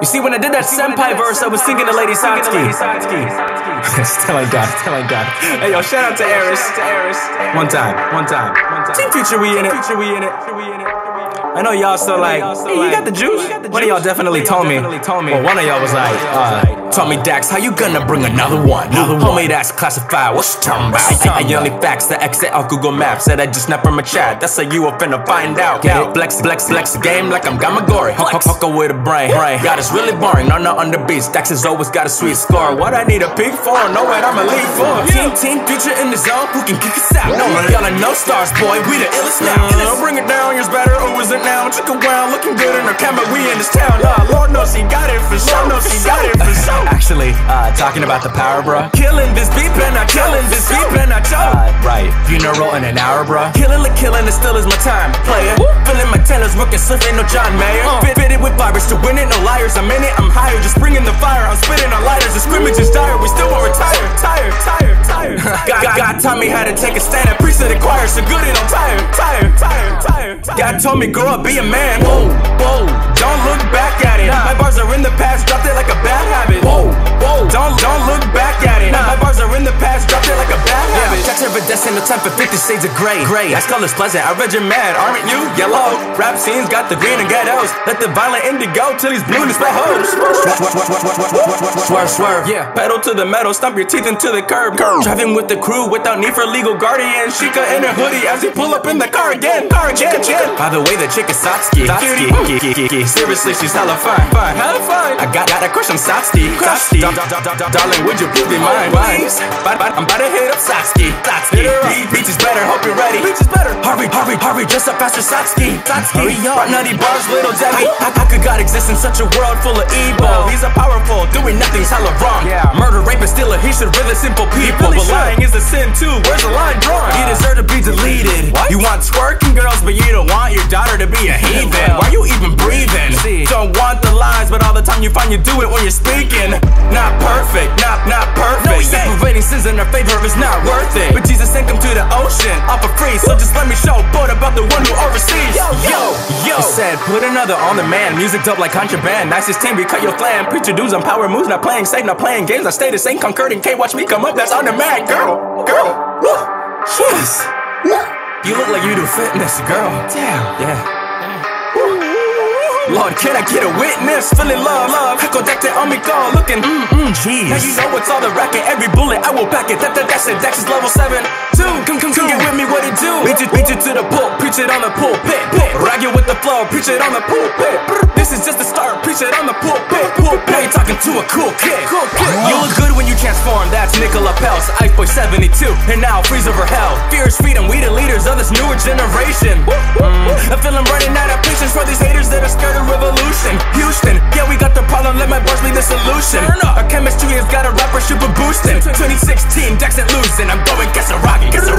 see, when I did that senpai verse, I was thinking of Lady Satsuki. Still ain't got it. Hey, yo, shout out to Eris. One time. Team Future, we in it. I know y'all still like, hey, you got the juice? One of y'all definitely told me. Well, one of y'all was like, told me, Dax, how you gonna bring another one? Homie, that's classified, what you talking about? I only facts the exit on Google Maps. Said I just snapped from a chat, that's how you were finna find out. Flex the game like I'm Gamagori. Hōka with a brain. God, it's really boring, no on the beats. Dax has always got a sweet score. What I need a peak for? Know what I'm a lead for. Team Future in the zone, who can kick us out? No one, y'all are no stars, boy, we the illest now. Bring it down, yours better, or is it now? Chika-wow, looking good in her Kamui in this town. Lord knows he got it for sure. Actually, talking about the power, bruh. Killing this beat, Penacho. Right, funeral in an hour, bruh. Killing it still is my time, playa. Filling my tenors, working swift, ain't no John Mayer. Fitted with virus to win it, no liars. I'm in it, I'm higher, just bringing the fire. I'm spitting on lighters, the scrimmage is dire. We still won't retire. Tired. God taught me how to take a stand and preach to the choir, so good it, I'm tired. God told me grow up, be a man. Whoa, don't look back at it. My bars are in the past, dropped it like a bad habit. Whoa, don't look back at it. My bars are in the past, dropped it like a bad habit. Catch every destined, no time for 50 shades of gray. That's color's pleasant, I read you mad, aren't you? Yellow, rap scenes got the green and ghettos. Let the violent indigo till he's blue and spell hoes. Swerve, yeah. Pedal to the metal, stomp your teeth into the curb. Driving with the crew without need for legal guardian. Chika in a hoodie as he pull up in the car again. By the way, the chick is Satsuki. Seriously, she's hella fine. I got a crush on Satsuki. Darling, would you please be mine? I'm about to hit up Satsuki. Beach is better, hope you're ready. Hurry, dress up faster, Satsuki. Rock nutty bars, little Debbie. How could God exist in such a world full of evil? These are powerful, doing nothing's hella wrong. Murder, rape, and stealer, he should really simple people. But lying is a sin too, where's the line drawn? You deserve to be deleted. You want twerking girls, but you don't want your daughter to be a heathen. Why you even breathing? Don't want the lies, but all the time you find you do it when you're speaking. Not perfect. Separating sins in our favor is not worth it. But Jesus sent him to the ocean, off for free. So just let me show boat about the one who oversees. Yo. He said, put another on the man. Music dope like contraband. Nicest team, we cut your flan. Preacher dudes on power moves, not playing safe, not playing games. I stay the same, concording. Can't watch me come up, that's on the man, girl. Yes. You look like you do fitness, girl. Damn. Yeah. Lord, can I get a witness? Feeling love. Connected on me, go looking. Jeez. Now you know it's all the racket. Every bullet, I will pack it. That's it. Dax is level 7. Come get with me, what it do? Beat you to the pulp, preach it on the pulpit. Rag you with the flow, preach it on the pulpit. This is just the start, preach it on the pulpit. Now you talking to a cool kid. You look good when you transform. That's Nicola Peltz, Ice Boy 72, and now freeze over hell. Fierce freedom, we the leaders of this newer generation. I feel I'm running out of patience for these haters that are scared of revolution. Houston, yeah, we got the problem, let my bars be the solution. Our chemistry has got a rapper super boosting. 2016, Dax and losing. I'm going Gamagori. It's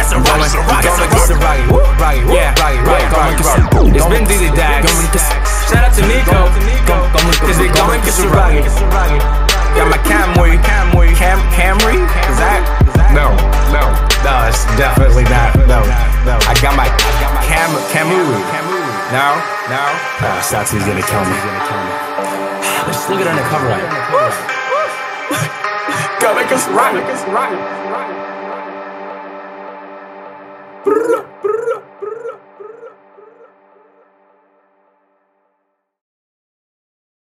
been Dizzy Dax. Shout out to Nico. Is it going Gamagori? Got my Kamui. Camry? Is that? No, it's definitely not. No. I got my Kamui. No. Satsuki's gonna kill me. Let's look at it on the cover right. Gotta make us right.